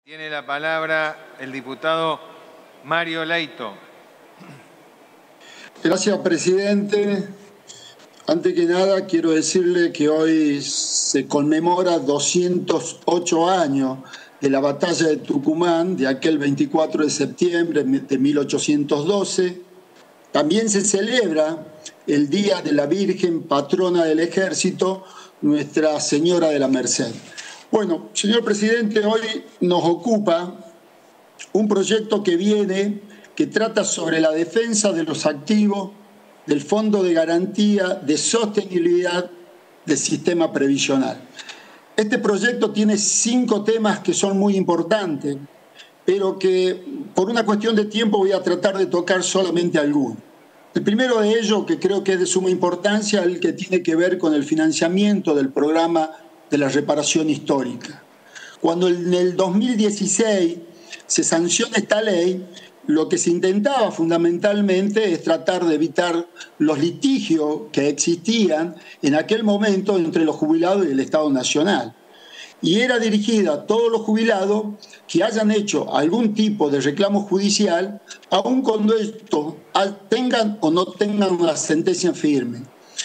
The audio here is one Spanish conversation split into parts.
Tiene la palabra el diputado Mario Leito. Gracias, presidente. Antes que nada, quiero decirle que hoy se conmemora 208 años de la batalla de Tucumán, de aquel 24 de septiembre de 1812. También se celebra el Día de la Virgen, patrona del Ejército, Nuestra Señora de la Merced. Bueno, señor presidente, hoy nos ocupa un proyecto que trata sobre la defensa de los activos del Fondo de Garantía de Sostenibilidad del Sistema Previsional. Este proyecto tiene 5 temas que son muy importantes, pero que por una cuestión de tiempo voy a tratar de tocar solamente algunos. El primero de ellos, que creo que es de suma importancia, es el que tiene que ver con el financiamiento del programa de la reparación histórica. Cuando en el 2016 se sanciona esta ley, lo que se intentaba fundamentalmente es tratar de evitar los litigios que existían en aquel momento entre los jubilados y el Estado Nacional. Y era dirigida a todos los jubilados que hayan hecho algún tipo de reclamo judicial, aun cuando estos tengan o no tengan una sentencia firme.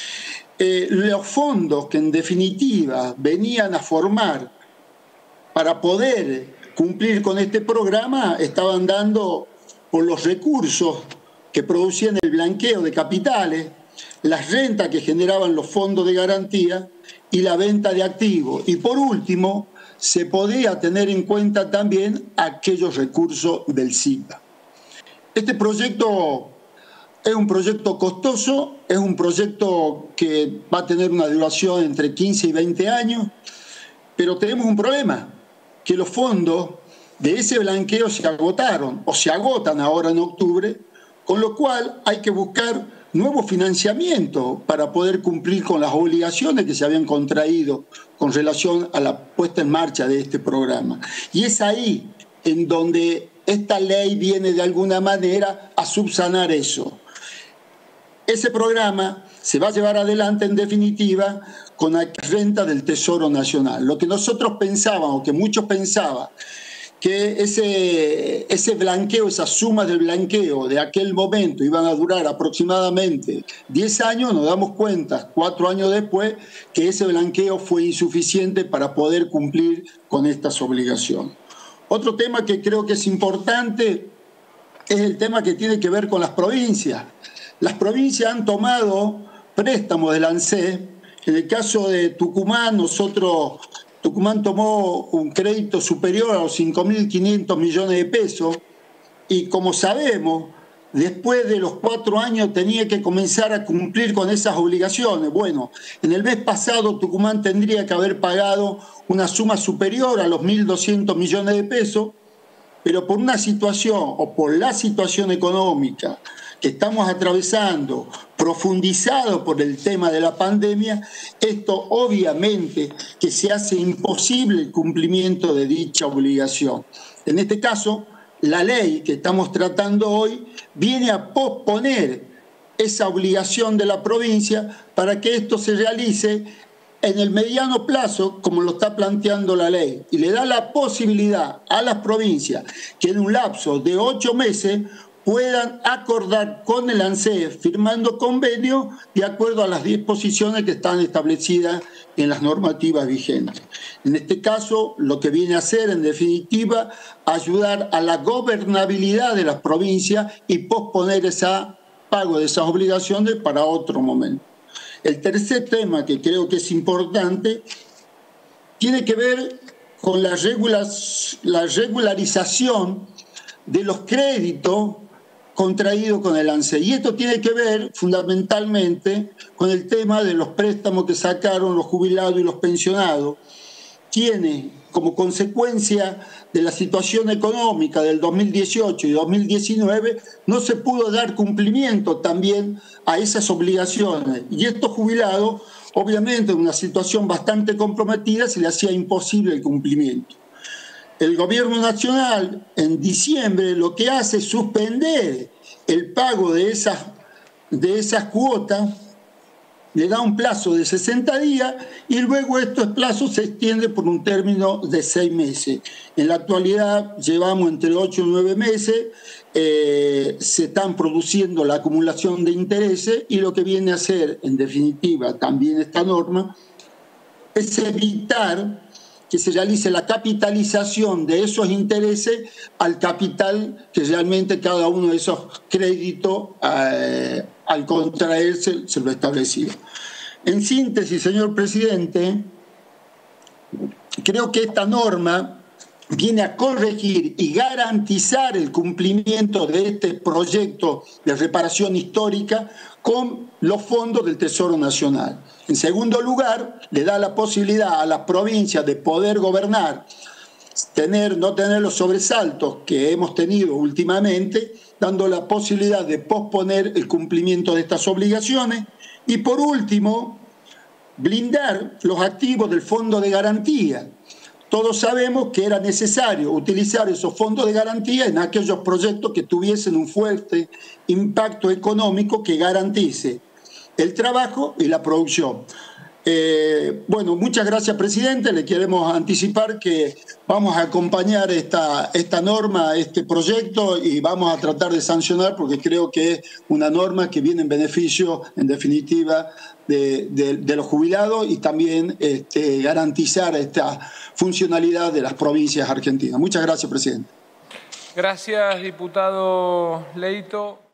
Los fondos que en definitiva venían a formar para poder cumplir con este programa estaban dando por los recursos que producían el blanqueo de capitales, las rentas que generaban los fondos de garantía y la venta de activos. Y por último, se podía tener en cuenta también aquellos recursos del SIPA. Este proyecto es un proyecto costoso, es un proyecto que va a tener una duración entre 15 y 20 años, pero tenemos un problema, que los fondos de ese blanqueo se agotaron o se agotan ahora en octubre, con lo cual hay que buscar nuevo financiamiento para poder cumplir con las obligaciones que se habían contraído con relación a la puesta en marcha de este programa. Y es ahí en donde esta ley viene de alguna manera a subsanar eso. Ese programa se va a llevar adelante en definitiva con la renta del Tesoro Nacional. Lo que nosotros pensábamos, que muchos pensaban, que ese blanqueo, esa suma del blanqueo de aquel momento iban a durar aproximadamente 10 años, nos damos cuenta 4 años después que ese blanqueo fue insuficiente para poder cumplir con estas obligaciones. Otro tema que creo que es importante es el tema que tiene que ver con las provincias. Las provincias han tomado préstamos del ANSES. En el caso de Tucumán, Tucumán tomó un crédito superior a los 5.500 millones de pesos y, como sabemos, después de los 4 años tenía que comenzar a cumplir con esas obligaciones. Bueno, en el mes pasado Tucumán tendría que haber pagado una suma superior a los 1.200 millones de pesos, pero por una situación o por la situación económica que estamos atravesando, profundizado por el tema de la pandemia, esto obviamente que se hace imposible el cumplimiento de dicha obligación. En este caso, la ley que estamos tratando hoy viene a posponer esa obligación de la provincia para que esto se realice en el mediano plazo, como lo está planteando la ley, y le da la posibilidad a las provincias que en un lapso de 8 meses puedan acordar con el ANSES, firmando convenio de acuerdo a las disposiciones que están establecidas en las normativas vigentes. En este caso, lo que viene a hacer, en definitiva, ayudar a la gobernabilidad de las provincias y posponer ese pago de esas obligaciones para otro momento. El tercer tema que creo que es importante tiene que ver con la regularización de los créditos contraído con el ANSES. Y esto tiene que ver fundamentalmente con el tema de los préstamos que sacaron los jubilados y los pensionados. Tiene como consecuencia de la situación económica del 2018 y 2019, no se pudo dar cumplimiento también a esas obligaciones. Y estos jubilados, obviamente en una situación bastante comprometida, se le hacía imposible el cumplimiento. El gobierno nacional en diciembre lo que hace es suspender el pago de esas cuotas le da un plazo de 60 días y luego estos plazos se extiende por un término de 6 meses. En la actualidad llevamos entre 8 y 9 meses, se están produciendo la acumulación de intereses y lo que viene a hacer, en definitiva, también esta norma, es evitar que se realice la capitalización de esos intereses al capital que realmente cada uno de esos créditos al contraerse se lo estableció. En síntesis, señor presidente, creo que esta norma viene a corregir y garantizar el cumplimiento de este proyecto de reparación histórica con los fondos del Tesoro Nacional. En segundo lugar, le da la posibilidad a las provincias de poder gobernar, no tener los sobresaltos que hemos tenido últimamente, dando la posibilidad de posponer el cumplimiento de estas obligaciones. Y por último, blindar los activos del Fondo de Garantía. Todos sabemos que era necesario utilizar esos fondos de garantía en aquellos proyectos que tuviesen un fuerte impacto económico que garantice el trabajo y la producción. Bueno, muchas gracias, presidente. Le queremos anticipar que vamos a acompañar esta norma, este proyecto, y vamos a tratar de sancionar porque creo que es una norma que viene en beneficio, en definitiva, de los jubilados y también garantizar esta funcionalidad de las provincias argentinas. Muchas gracias, presidente. Gracias, diputado Leito.